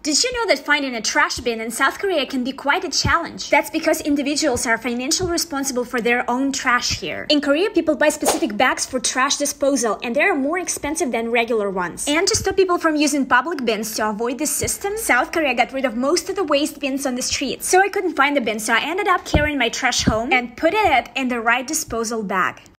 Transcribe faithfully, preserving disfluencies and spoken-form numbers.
Did you know that finding a trash bin in South Korea can be quite a challenge? That's because individuals are financially responsible for their own trash here. In Korea, people buy specific bags for trash disposal, and they are more expensive than regular ones. And to stop people from using public bins to avoid this system, South Korea got rid of most of the waste bins on the streets. So I couldn't find the bin, so I ended up carrying my trash home and putting it in the right disposal bag.